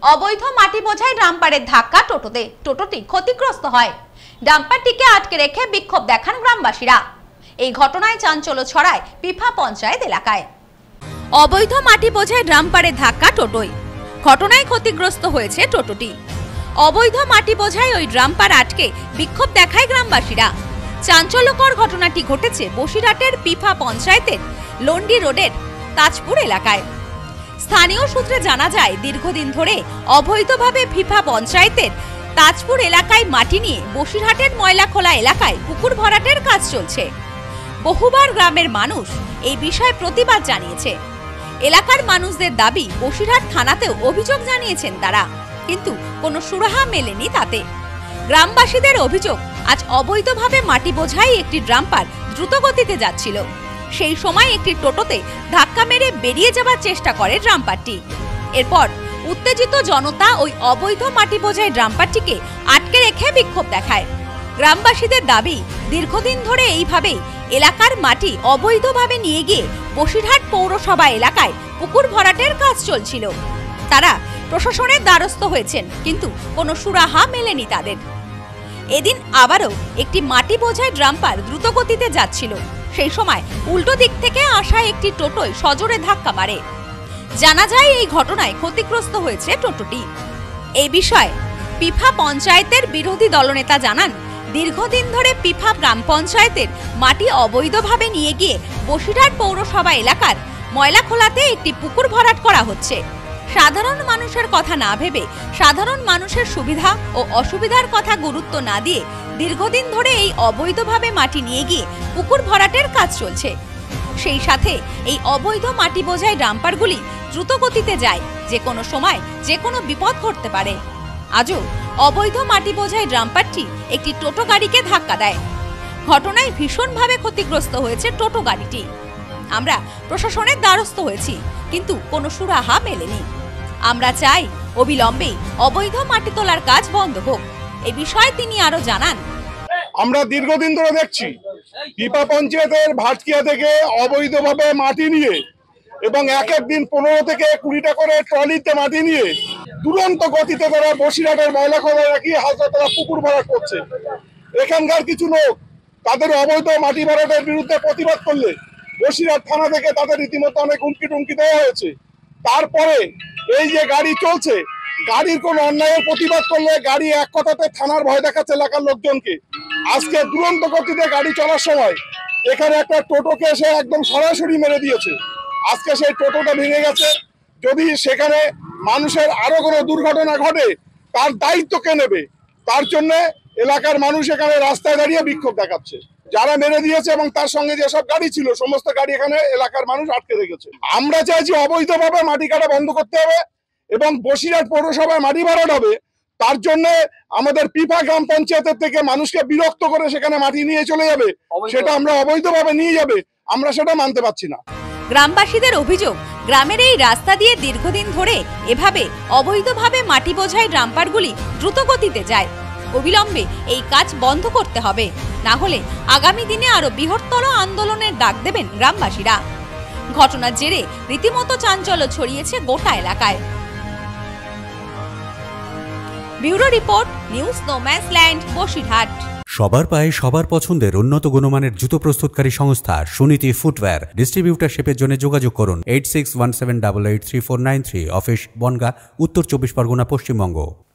অবৈধ মাটি বোঝাই ডাম্পারের ধাক্কা টোটোতে, টোটোটি ক্ষতিগ্রস্ত হয়। ডাম্পারটিকে আটকে রেখে বিক্ষোভ দেখান গ্রামবাসীরা। এই ঘটনায় চাঞ্চল্য ছড়ায় পিফা পঞ্চায়েত এলাকায়। অবৈধ মাটি বোঝাই ডাম্পারের ধাক্কা টোটোয়, ঘটনায় ক্ষতিগ্রস্ত হয়েছে টোটোটি। অবৈধ মাটি বোঝাই ওই ডাম্পার আটকে বিক্ষোভ দেখায় গ্রামবাসীরা। চাঞ্চল্যকর ঘটনাটি ঘটেছে বসিরহাটের পিফা পঞ্চায়েতের লন্ডি রোডের তাজপুর এলাকায়। স্থানীয় সূত্রে জানা যায়, দীর্ঘদিন ধরে অবৈধভাবে পিফা পঞ্চায়েতের তাজপুর এলাকায় মাটি নিয়ে বসিরহাটের ময়লাখোলা এলাকায় পুকুর ভরাটের কাজ চলছে। বহুবার গ্রামের মানুষ এই বিষয়ে প্রতিবাদ জানিয়েছে। এলাকার মানুষদের দাবি, বসিরহাট থানাতেও অভিযোগ জানিয়েছেন তারা, কিন্তু কোনো সুরাহা মেলেনি তাতে। গ্রামবাসীদের অভিযোগ, আজ অবৈধভাবে মাটি বোঝাই একটি ডাম্পার দ্রুত গতিতে যাচ্ছিল। সেই সময় একটি টোটোতে ধাক্কা মেরে বেরিয়ে যাওয়ার চেষ্টা করে ডাম্পারটি। এরপর উত্তেজিত জনতা ওই অবৈধ মাটি বোঝাই ডাম্পারটিকে আটকে রেখে বিক্ষোভ দেখায়। গ্রামবাসীদের দাবি, দীর্ঘদিন ধরে এইভাবেই এলাকার মাটি অবৈধভাবে নিয়ে গিয়ে বসিরহাট পৌরসভা এলাকায় পুকুর ভরাটের কাজ চলছিল। তারা প্রশাসনের দ্বারস্থ হয়েছেন, কিন্তু কোনো সুরাহা মেলেনি তাদের। এদিন আবারও একটি মাটি বোঝাই ডাম্পার দ্রুত গতিতে যাচ্ছিল। সেই সময় উল্টো দিক থেকে আসা একটি টোটোয় সজোরে ধাক্কা মারে। জানা যায়, এই ঘটনায় ক্ষতিগ্রস্ত হয়েছে টোটোটি। এই বিষয়ে পিফা পঞ্চায়েতের বিরোধী দলনেতা জানান, দীর্ঘদিন ধরে পিফা গ্রাম পঞ্চায়েতের মাটি অবৈধভাবে নিয়ে গিয়ে বসিরহাট পৌরসভা এলাকার ময়লাখোলাতে একটি পুকুর ভরাট করা হচ্ছে। সাধারণ মানুষের কথা না ভেবে, সাধারণ মানুষের সুবিধা ও অসুবিধার কথা গুরুত্ব না দিয়ে দীর্ঘদিন ধরে এই অবৈধভাবে মাটি নিয়ে গিয়ে পুকুর ভরাটের কাজ চলছে। সেই সাথে এই অবৈধ মাটি বোঝাই ডাম্পারগুলি দ্রুত গতিতে যায়, যে কোনো সময় যে কোনো বিপদ ঘটতে পারে। আজও অবৈধ মাটি বোঝাই ডাম্পারটি একটি টোটো গাড়িকে ধাক্কা দেয়। ঘটনায় ভীষণভাবে ক্ষতিগ্রস্ত হয়েছে টোটো গাড়িটি। আমরা প্রশাসনের দ্বারস্থ হয়েছি, কিন্তু কোনো সুরাহা মেলেনি। আমরা চাই অবিলম্বে অবৈধ মাটি তোলার কাজ বন্ধ হোক। এই বিষয়ে তিনি আরো জানান, আমরা দীর্ঘদিন ধরে দেখছি পিপা পঞ্চায়েতের ভাটকিয়া থেকে অবৈধভাবে মাটি নিয়ে এবং এক দিন 15 থেকে 20টা করে ট্রলিতে মাটি নিয়ে দুরন্ত গতিতে তারা বসিরহাটের ময়লাখোলা রাখিয়ে হালকা তারা পুকুর ভরাট করছে। এখানকার কিছু লোক তাদের অবৈধ মাটি ভরাটের বিরুদ্ধে প্রতিবাদ করলে বসিরহাট থানা থেকে তাদের রীতিমতো অনেক হুমকি টুমকি দেওয়া হয়েছে। তারপরে এই যে গাড়ি চলছে, গাড়ির কোন অন্যায়ের প্রতিবাদ করলে গাড়ি এক কথাতে থানার ভয় দেখাচ্ছে এলাকার লোকজনকে। আজকে দুরন্ত গতিতে গাড়ি চলার সময় এখানে একটা টোটোকে এসে একদম সরাসরি মেরে দিয়েছে। আজকে সেই টোটোটা ভেঙে গেছে। যদি সেখানে মানুষের আরো কোনো দুর্ঘটনা ঘটে, তার দায়িত্ব কে নেবে? তার জন্য এলাকার মানুষ এখানে রাস্তায় দাঁড়িয়ে বিক্ষোভ দেখাচ্ছে। যারা মেরে দিয়েছে এবং তার সঙ্গে যেসব গাড়ি ছিল, সমস্ত গাড়ি এখানে এলাকার মানুষ আটকে রেখেছে। আমরা চাইছি অবৈধভাবে মাটি কাটা বন্ধ করতে হবে এবং বসিরহাট পৌরসভায় মাটি ভরাট হবে। তার জন্য আমাদের পিফা গ্রাম পঞ্চায়েতের থেকে মানুষকে বিরক্ত করে সেখানে মাটি নিয়ে চলে যাবে, সেটা আমরা অবৈধভাবে নিয়ে যাবে, আমরা সেটা মানতে পারছি না। গ্রামবাসীদের অভিযোগ, গ্রামের এই রাস্তা দিয়ে দীর্ঘদিন ধরে এভাবে অবৈধভাবে মাটি বোঝাই ডাম্পারগুলি দ্রুত গতিতে যায়। অবিলম্বে এই কাজ বন্ধ করতে হবে, না হলে আগামী দিনে আরো বৃহত্তর আন্দোলনের ডাক দেবেন গ্রামবাসীরা। ঘটনার জেরে রীতিমতো চাঞ্চল্য ছড়িয়েছে গোটা এলাকায়। Bureau report, news no man's land, Basirhat. সবার পায়ে সবার পছন্দের উন্নত গুণমানের জুতো প্রস্তুতকারী সংস্থা সুনীতি ফুটওয়্যার। ডিস্ট্রিবিউটারশিপের জন্য যোগাযোগ করুন 8617883493, অফিস বনগাঁ, উত্তর 24 পরগনা, পশ্চিমবঙ্গ।